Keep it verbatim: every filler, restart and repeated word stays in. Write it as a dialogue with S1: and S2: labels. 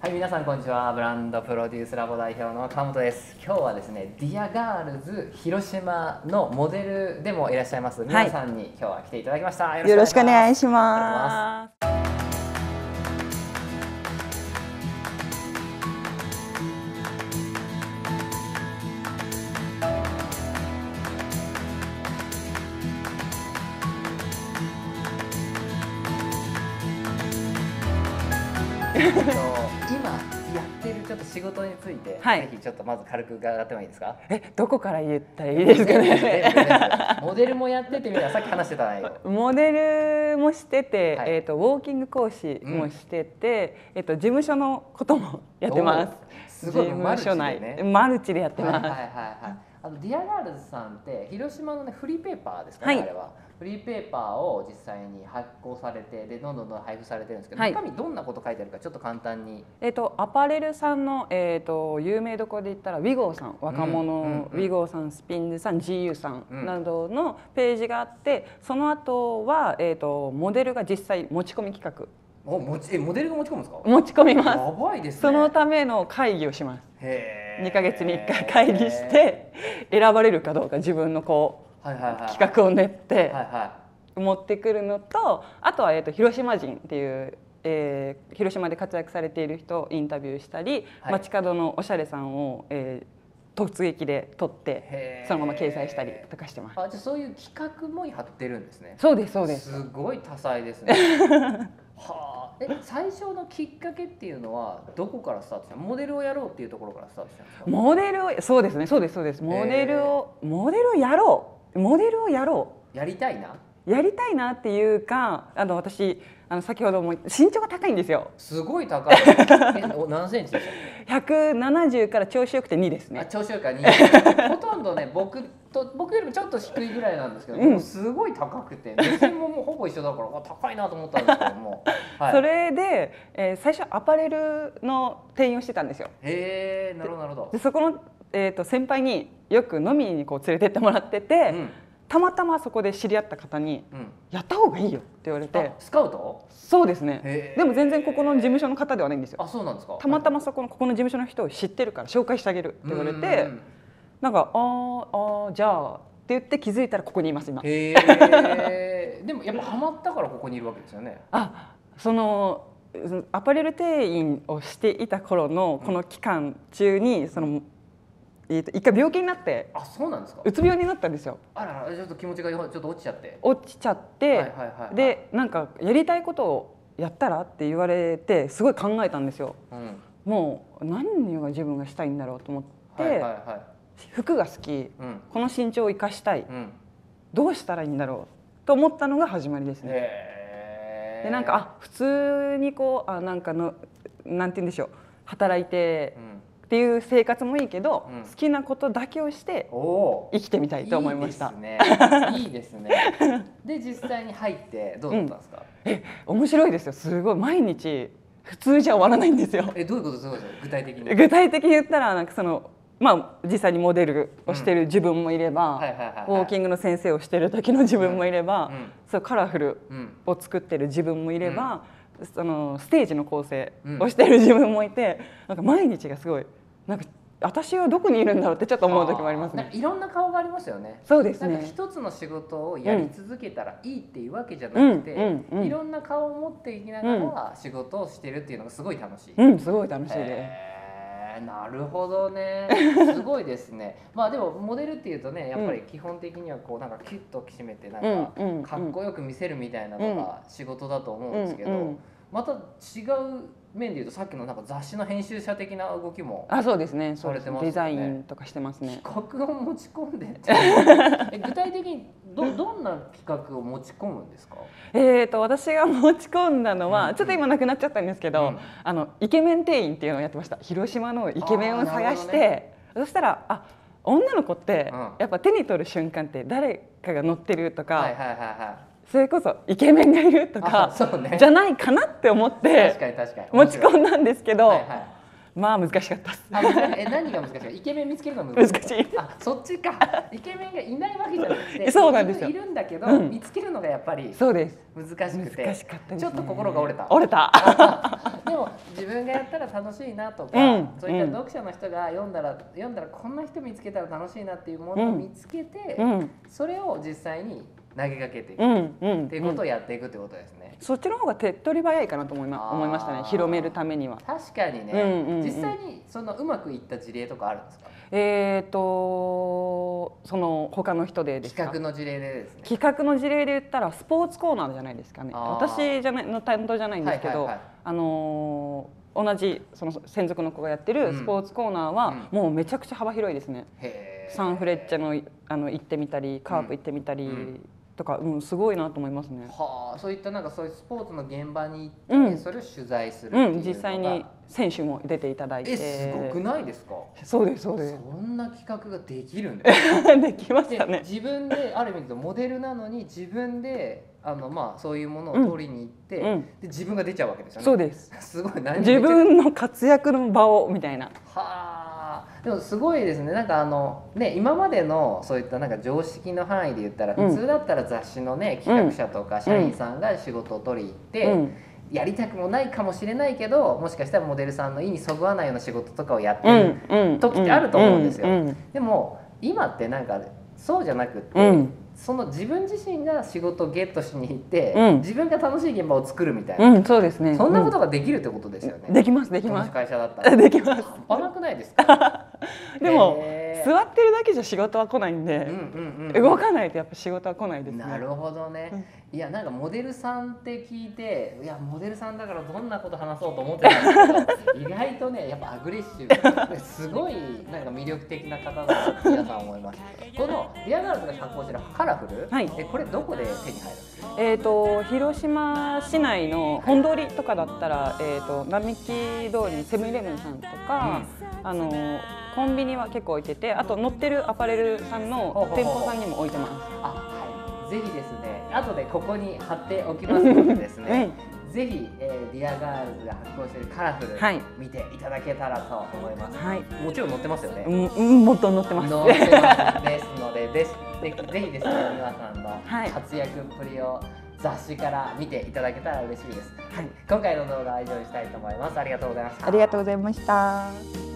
S1: はい、皆さんこんにちは。ブランドプロデュースラボ代表の川本です。今日はですね、ディアガールズ広島のモデルでもいらっしゃいます皆さんに今日は来ていただきました。
S2: はい、よろしくお願いします。
S1: 今やってるちょっと仕事について、はい、ぜひちょっとまず軽く伺ってもいいですか？
S2: え、どこから言ったらいいですかね。
S1: モデルもやっててみたいな、さっき話してた内容。
S2: モデルもしてて、はい、えっとウォーキング講師もしてて、うん、えっと事務所のこともやってます。
S1: すごい
S2: 事務所内マルチでね。マルチでやってます。はいはいはいはい。
S1: あのディアガールズさんって広島のねフリーペーパーですかね、はい、あれはフリーペーパーを実際に発行されてでどんどんどん配布されてるんですけど、はい、中身どんなこと書いてあるかちょっと簡単に。
S2: えっとアパレルさんのえっと有名どころで言ったらウィゴーさん、若者ウィゴーさん、スピンズさん、ジーユー さんなどのページがあって、その後はえっとモデルが実際持ち込み企画。
S1: おもちえモデルが持ち込むんですか？
S2: 持ち込みます。
S1: やばいですね。
S2: そのための会議をします。にかげつにいっかい会議して選ばれるかどうか自分のこう企画を練って持ってくるのと、あとはえっと広島人っていう、えー、広島で活躍されている人をインタビューしたり、はい、街角のおしゃれさんを、えー、突撃で撮ってそのまま掲載したりとかしてます。
S1: あ、じゃあそういう企画もやってるんですね。
S2: そうですそうです。
S1: すごい多彩ですね。はあ、え最初のきっかけっていうのはどこからスタートしたの？モデルをやろうっていうところからスタートしたんですか？
S2: モデルをそうですねそうですそうです。モデルをモデルをやろうモデルをやろ
S1: うやりたいな
S2: やりたいなっていうか、あの私あの先ほども身長が高いんですよ。
S1: すごい高い。え何センチでしたっけ？
S2: ひゃくななじゅうから調子よくてにですね。
S1: あ、調子よくからに。ほとんどね僕と僕よりもちょっと低いぐらいなんですけど、うん、すごい高くて目線ももうほぼ一緒だから高いなと思ったんですけども、
S2: はい、それで、えー、最初アパレルの店員をしてたんですよ。
S1: へえ、なるほどなるほど。
S2: でそこの、えー、と先輩によく飲みにこう連れてってもらってて、うん、たまたまそこで知り合った方に「うん、やった方がいいよ」って言われて。
S1: スカウト？
S2: そうですね。でも全然ここの事務所の方ではないんですよ。
S1: あ、そうなんですか。
S2: たまたまそこのここの事務所の人を知ってるから紹介してあげるって言われて、なんか「あーあーじゃあ」って言って気づいたらここにいます今。
S1: へえ。でもやっぱハマったからここにいるわけですよね。
S2: あ、そのアパレル店員をしていた頃のこの期間中にその。えー、と一回病気になって、
S1: あ、そうなんですか。
S2: うつ病になったんですよ。
S1: あらら、ちょっと気持ちがちょっと落ちちゃって
S2: 落ちちゃってで、なんかやりたいことをやったらって言われてすごい考えたんですよ、うん、もう何が自分がしたいんだろうと思って、服が好き、うん、この身長を生かしたい、うん、どうしたらいいんだろうと思ったのが始まりですね。でなんかあ普通にこうあなんかのなんて言うんでしょう、働いて、うんっていう生活もいいけど、うん、好きなことだけをして生きてみたいと思いました。
S1: いいですね。で実際に入ってどうだったんですか？
S2: うん、え面白いですよ。すごい毎日普通じゃ終わらないんですよ。
S1: えどういうことですか？具体的に。
S2: 具体的に言ったらなんかそのまあ実際にモデルをしてる自分もいれば、ウォーキングの先生をしてる時の自分もいれば、うん、そうカラフルを作ってる自分もいれば。うんそのステージの構成をしてる自分もいて、うん、なんか毎日がすごいなんか私はどこにいるんだろうってちょっと思う時もありますね。
S1: いろんな顔がありますよね。
S2: そうですね。
S1: なんか一つの仕事をやり続けたらいいっていうわけじゃなくて、うん、いろんな顔を持っていきながら仕事をしてるっていうのがすごい楽しい。
S2: うん、すごい楽しいです。
S1: なるほどね。すごいですね。まあでもモデルっていうとね、やっぱり基本的にはこうなんかキュッと締めてなんかかっこよく見せるみたいなのが仕事だと思うんですけど、また違う面でいうとさっきのなんか雑誌の編集者的な動きも
S2: あそうですね。そうですね。デザインとかしてますね。
S1: 企画を持ち込んでえ具体的に ど, どんな企画を持ち込むんですか？
S2: えーと私が持ち込んだのは、うん、ちょっと今なくなっちゃったんですけど、うん、あのイケメン店員っていうのをやってました。広島のイケメンを探して、ね、そしたらあ女の子ってやっぱ手に取る瞬間って誰かが乗ってるとか、それこそイケメンがいるとか、ね、じゃないかなって思って持ち込んだんですけど、はいはい、まあ難しかったです。
S1: え何が難しいか？イケメン見つけるのが難しい。難しい。あそっちか。イケメンがいないわけじゃなくて、そうなんですよ。いるんだけど、うん、見つけるのがやっぱり
S2: そうです。
S1: 難しくて、
S2: 難しかったですね。
S1: ちょっと心が折れた。
S2: 折れた。
S1: ででも自分がやったら楽しいなとか、うん、そういった読者の人が読んだら読んだらこんな人見つけたら楽しいなっていうものを見つけて、うん、それを実際に投げかけていく、うんうん、っていうことをやっていくってことですね。
S2: そっちの方が手っ取り早いかなと思いま、思いましたね。広めるためには。
S1: 確かにね、うんうんうん、実際にそのうまくいった事例とかあるんですか？
S2: えーとその他の人でですか？
S1: 企画の事例でですね。
S2: 企画の事例で言ったらスポーツコーナーじゃないですかね。私じゃないの担当じゃないんですけど、あのー、同じその専属の子がやってるスポーツコーナーは、うん、もうめちゃくちゃ幅広いですね。へー。サンフレッチェのあの行ってみたり、カープ行ってみたり。うんうんとか、うん、すごいなと思いますね。
S1: はあ、そういったなんかそういうスポーツの現場に行って、うん、それを取材するっていうのが、うん、
S2: 実際に選手も出ていただいて。
S1: え、すごくないですか？
S2: そうですそうです。
S1: そんな企画ができるんですか？
S2: できましたね。
S1: 自分である意味でモデルなのに自分であのまあそういうものを取りに行って、うん、で自分が出ちゃうわけですよね。
S2: そうです。
S1: すごい。
S2: 何自分の活躍の場をみたいな。
S1: はあ。でもすごいですね。なんかあのね、今までのそういったなんか常識の範囲で言ったら、普通だったら雑誌のね企画者とか社員さんが仕事を取りに行って、うん、やりたくもないかもしれないけど、もしかしたらモデルさんの意にそぐわないような仕事とかをやってる時ってあると思うんですよ。でも今ってなんかそうじゃなくって、うん、その自分自身が仕事をゲットしに行って、うん、自分が楽しい現場を作るみたいな、
S2: うん、そうですね。
S1: そんなことができるってことですよね。
S2: できますできます。
S1: 会社だったら
S2: できます。
S1: 半端なくないですか？
S2: でも座ってるだけじゃ仕事は来ないんで、動かないとやっぱ仕事は来ないですね。
S1: なるほどね。いやなんかモデルさんって聞いて、いやモデルさんだからどんなこと話そうと思ってたんですけど、意外とねやっぱアグレッシブすごいなんか魅力的な方だなって皆さん思います。このディアガールズが発行してるカラフル、はい、えこれどこで手に入るんですか？
S2: えっと広島市内の本通りとかだったら、えっと並木通りにセブンイレブンさんとか、うん、あのコンビニは結構置いてて、あと乗ってるアパレルさんの店舗さんにも置いてます。
S1: あ、はい、ぜひですね、後でここに貼っておきますのでですね、うん、ぜひ、えー、ディアガールズが発行しているカラフル、はい、見ていただけたらと思います。はい、もちろん載ってますよね。
S2: うん、もっと載ってます。
S1: 載ってますですので、ですぜひぜひですね、皆さんの活躍っぷりを雑誌から見ていただけたら嬉しいです。はい、今回の動画は以上にしたいと思います。ありがとうございました。
S2: ありがとうございました。